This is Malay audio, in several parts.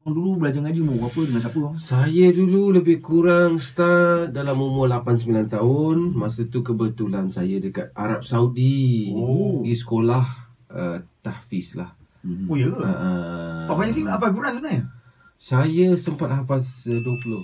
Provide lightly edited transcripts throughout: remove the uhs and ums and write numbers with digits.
Dulu belajar ngaji umur berapa dengan siapa bang? Saya dulu lebih kurang start dalam umur 8-9 tahun. Masa tu kebetulan saya dekat Arab Saudi. Pergi sekolah tahfiz lah. Oh ya ke? Berapa Yasin hafal Quran sebenarnya? Saya sempat hafaz 20.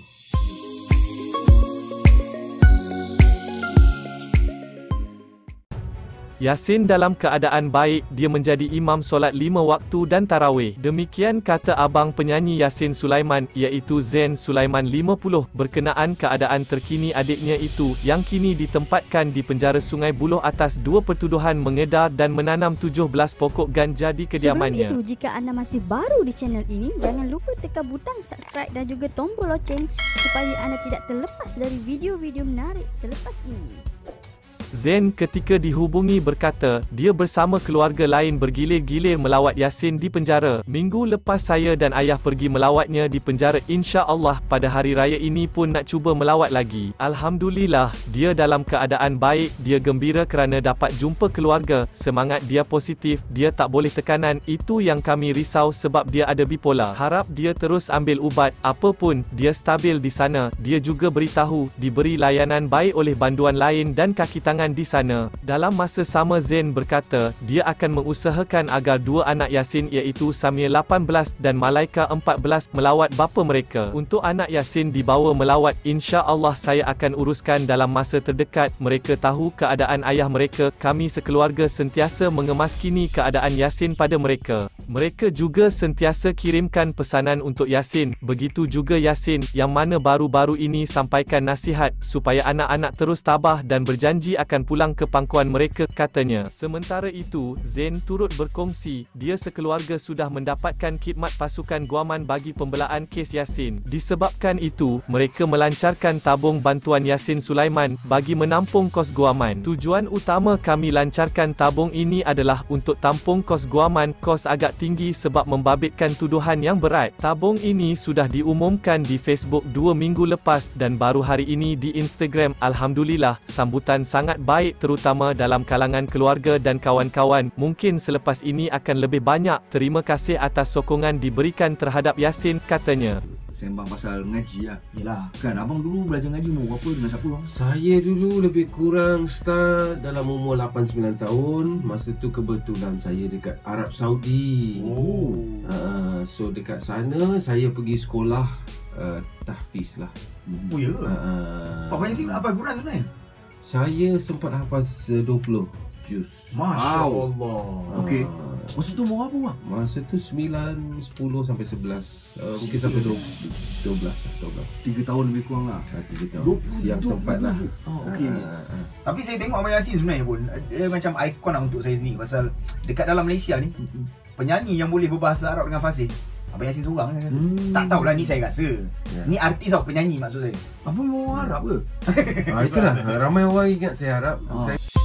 Yasin dalam keadaan baik, dia menjadi imam solat 5 waktu dan tarawih. Demikian kata abang penyanyi Yasin Sulaiman, iaitu Zain Sulaiman 50, berkenaan keadaan terkini adiknya itu, yang kini ditempatkan di penjara Sungai Buloh atas 2 pertuduhan mengedar dan menanam 17 pokok ganja di kediamannya. Sebelum itu, jika anda masih baru di channel ini, jangan lupa tekan butang subscribe dan juga tombol loceng supaya anda tidak terlepas dari video-video menarik selepas ini. Zain ketika dihubungi berkata, dia bersama keluarga lain bergilir-gilir melawat Yasin di penjara. Minggu lepas saya dan ayah pergi melawatnya di penjara. Insya-Allah pada hari raya ini pun nak cuba melawat lagi. Alhamdulillah, dia dalam keadaan baik, dia gembira kerana dapat jumpa keluarga, semangat dia positif, dia tak boleh tekanan. Itu yang kami risau sebab dia ada bipolar. Harap dia terus ambil ubat, apa pun, dia stabil di sana. Dia juga beritahu, diberi layanan baik oleh banduan lain dan kaki tangan di sana. Dalam masa sama Zain berkata, dia akan mengusahakan agar 2 anak Yasin iaitu Samir 18 dan Malaika 14 melawat bapa mereka. Untuk anak Yasin dibawa melawat, insya-Allah saya akan uruskan dalam masa terdekat. Mereka tahu keadaan ayah mereka. Kami sekeluarga sentiasa mengemaskini keadaan Yasin pada mereka. Mereka juga sentiasa kirimkan pesanan untuk Yasin. Begitu juga Yasin, yang mana baru-baru ini sampaikan nasihat supaya anak-anak terus tabah dan berjanji akan pulang ke pangkuan mereka, katanya. Sementara itu, Zain turut berkongsi, dia sekeluarga sudah mendapatkan khidmat pasukan guaman bagi pembelaan kes Yasin. Disebabkan itu, mereka melancarkan tabung bantuan Yasin Sulaiman bagi menampung kos guaman. Tujuan utama kami lancarkan tabung ini adalah untuk tampung kos guaman. Kos agak tinggi sebab membabitkan tuduhan yang berat. Tabung ini sudah diumumkan di Facebook 2 minggu lepas dan baru hari ini di Instagram. Alhamdulillah, sambutan sangat baik terutama dalam kalangan keluarga dan kawan-kawan. Mungkin selepas ini akan lebih banyak. Terima kasih atas sokongan diberikan terhadap Yasin, katanya. Sembang pasal ngaji lah. Yelah, kan abang dulu belajar ngaji umur berapa dengan siapa bang? Saya dulu lebih kurang start dalam umur 8-9 tahun. Masa tu kebetulan saya dekat Arab Saudi. So dekat sana saya pergi sekolah tahfiz lah. Oh ya ke? Berapa Yasin hafal Quran sebenarnya? Saya sempat hafaz 20 juz. Masya Allah. Okey. Masa tu umur apa bang? Masa tu 9, 10 sampai 11. Mungkin sampai 12. 3 tahun lebih kurang lah. 3 tahun. Siap sempat lah. Okey. Tapi saya tengok Abang Yasin sebenarnya pun dia macam ikon lah untuk saya sendiri. Pasal dekat dalam Malaysia ni, penyanyi yang boleh berbahasa Arab dengan fasih Abang Yasin seorang kan? Tak tahulah, ni saya rasa. Ni artis tau, penyanyi maksud saya. Apa orang Arab ke? Itulah, ramai orang ingat saya Arab.